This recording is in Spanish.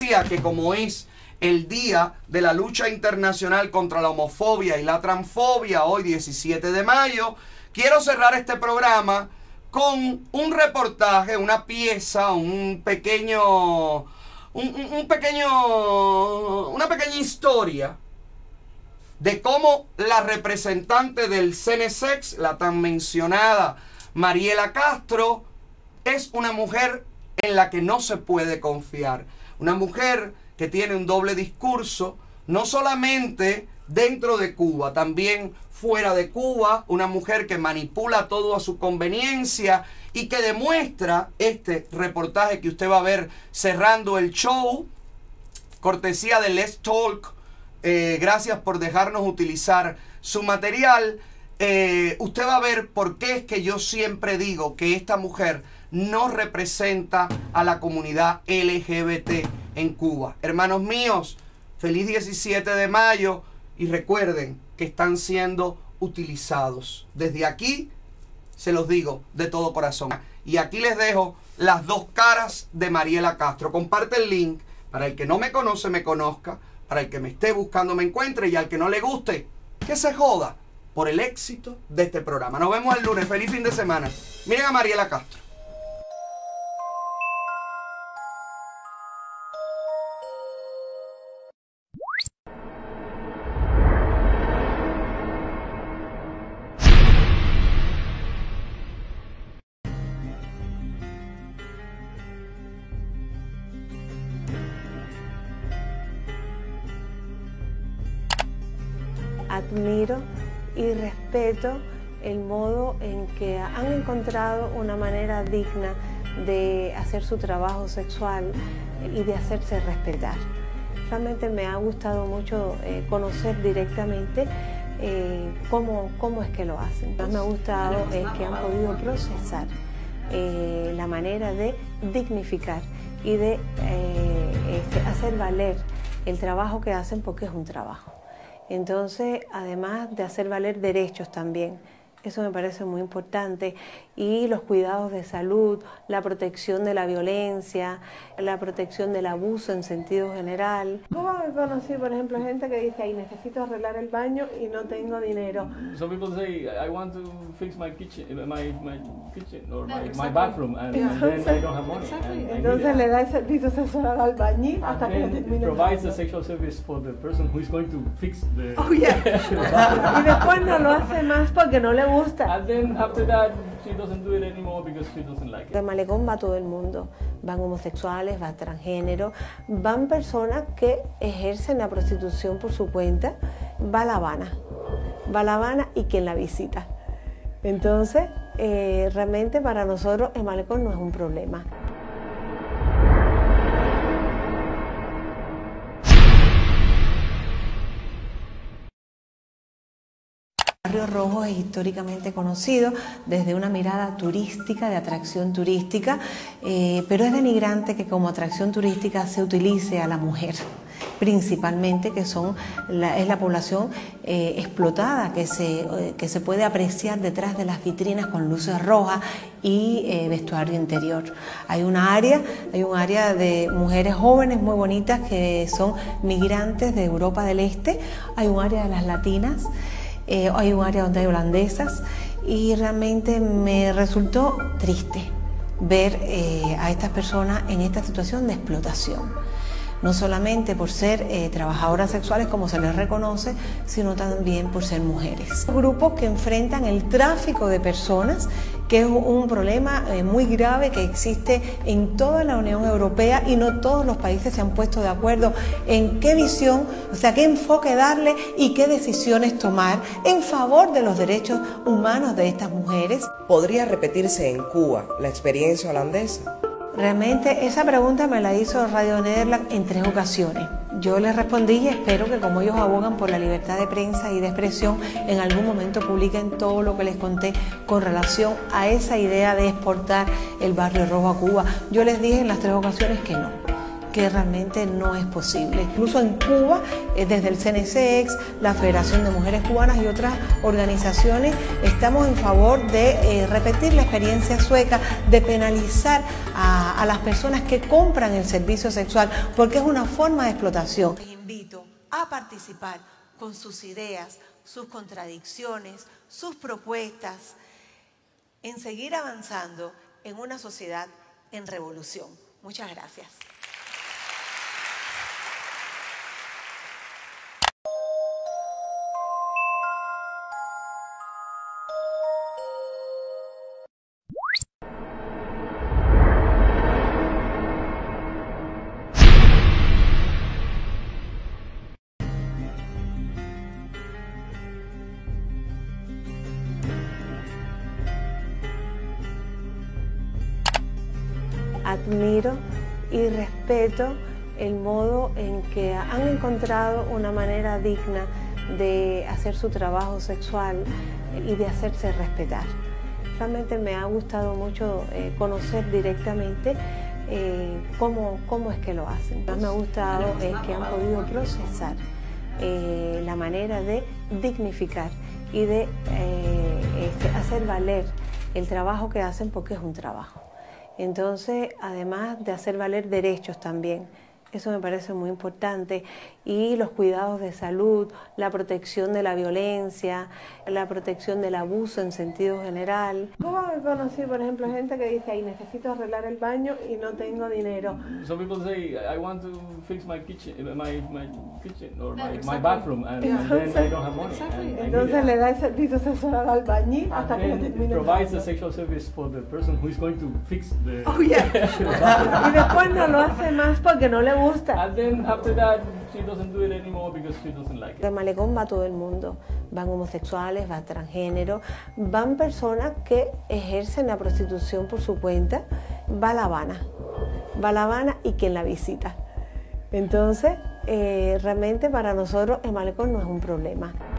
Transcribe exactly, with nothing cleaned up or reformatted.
que como es el Día de la Lucha Internacional contra la Homofobia y la Transfobia, hoy diecisiete de mayo, quiero cerrar este programa con un reportaje, una pieza, un pequeño, un, un, un pequeño, una pequeña historia de cómo la representante del Cenesex, la tan mencionada Mariela Castro, es una mujer en la que no se puede confiar. Una mujer que tiene un doble discurso, no solamente dentro de Cuba, también fuera de Cuba, una mujer que manipula todo a su conveniencia y que demuestra este reportaje que usted va a ver cerrando el show, cortesía de Let's Talk. Eh, gracias por dejarnos utilizar su material. Eh, usted va a ver por qué es que yo siempre digo que esta mujer no representa a la comunidad L G B T en Cuba. Hermanos míos, feliz diecisiete de mayo y recuerden que están siendo utilizados. Desde aquí se los digo de todo corazón. Y aquí les dejo las dos caras de Mariela Castro. Comparte el link para el que no me conoce me conozca, para el que me esté buscando me encuentre y al que no le guste que se joda por el éxito de este programa. Nos vemos el lunes. Feliz fin de semana. Miren a Mariela Castro. Admiro y respeto el modo en que han encontrado una manera digna de hacer su trabajo sexual y de hacerse respetar. Realmente me ha gustado mucho eh, conocer directamente eh, cómo, cómo es que lo hacen. Lo que más me ha gustado es que han podido procesar eh, la manera de dignificar y de eh, este, hacer valer el trabajo que hacen, porque es un trabajo. Entonces, además de hacer valer derechos también, eso me parece muy importante, y los cuidados de salud, la protección de la violencia, la protección del abuso en sentido general. ¿Cómo me conocí, por ejemplo, gente que dice, ay, necesito arreglar el baño y no tengo dinero? Some people say, I want to fix my kitchen, my, my kitchen or my, my bathroom, and, and then I don't have money. And, Entonces le da el servicio sexual al albañil hasta que termine. Provides a sexual service for the person who is going to fix the. Oh yeah. Y después no lo hace más porque no le gusta. And then after that, she doesn't do it anymore because she doesn't like it. Al malecón va todo el mundo, van homosexuales, van transgénero, van personas que ejercen la prostitución por su cuenta, va La Habana, va La Habana y quien la visita. Entonces, eh, realmente para nosotros el malecón no es un problema. El Barrio Rojo es históricamente conocido desde una mirada turística, de atracción turística, eh, pero es denigrante que como atracción turística se utilice a la mujer, principalmente, que son la, es la población eh, explotada, que se, eh, que se puede apreciar detrás de las vitrinas con luces rojas y eh, vestuario interior. Hay una área, hay un área de mujeres jóvenes muy bonitas que son migrantes de Europa del Este, hay un área de las latinas, Eh, hay un área donde hay holandesas, y realmente me resultó triste ver eh, a estas personas en esta situación de explotación, no solamente por ser eh, trabajadoras sexuales como se les reconoce, sino también por ser mujeres. Grupos que enfrentan el tráfico de personas, que es un problema eh, muy grave que existe en toda la Unión Europea, y no todos los países se han puesto de acuerdo en qué visión, o sea, qué enfoque darle y qué decisiones tomar en favor de los derechos humanos de estas mujeres. ¿Podría repetirse en Cuba la experiencia holandesa? Realmente esa pregunta me la hizo Radio Nederland en tres ocasiones. Yo les respondí y espero que, como ellos abogan por la libertad de prensa y de expresión, en algún momento publiquen todo lo que les conté con relación a esa idea de exportar el Barrio Rojo a Cuba. Yo les dije en las tres ocasiones que no, que realmente no es posible. Incluso en Cuba, eh, desde el C N C X, la Federación de Mujeres Cubanas y otras organizaciones, estamos en favor de eh, repetir la experiencia sueca, de penalizar a, a las personas que compran el servicio sexual, porque es una forma de explotación. Les invito a participar con sus ideas, sus contradicciones, sus propuestas, en seguir avanzando en una sociedad en revolución. Muchas gracias. Admiro y respeto el modo en que han encontrado una manera digna de hacer su trabajo sexual y de hacerse respetar. Realmente me ha gustado mucho eh, conocer directamente eh, cómo, cómo es que lo hacen. Lo que me ha gustado es que han podido procesar eh, la manera de dignificar y de eh, este, hacer valer el trabajo que hacen, porque es un trabajo. Entonces, además de hacer valer derechos también, eso me parece muy importante, y los cuidados de salud, la protección de la violencia, la protección del abuso en sentido general. ¿Cómo me conocí, por ejemplo, gente que dice, ay, necesito arreglar el baño y no tengo dinero? Some people say, I want to fix my kitchen, my, my kitchen or my, my bathroom, and, and then I don't have money. Exactly. And, and Entonces le da el servicio sexual al albañil hasta que termine. Provides a sexual service for the person who is going to fix the. Oh yeah. Y después no lo hace más porque no le gusta. And then after that, she doesn't do it anymore because she doesn't like it. Al malecón va todo el mundo, van homosexuales, van transgéneros, van personas que ejercen la prostitución por su cuenta, va La Habana, va La Habana y quien la visita. Entonces, eh, realmente para nosotros el malecón no es un problema.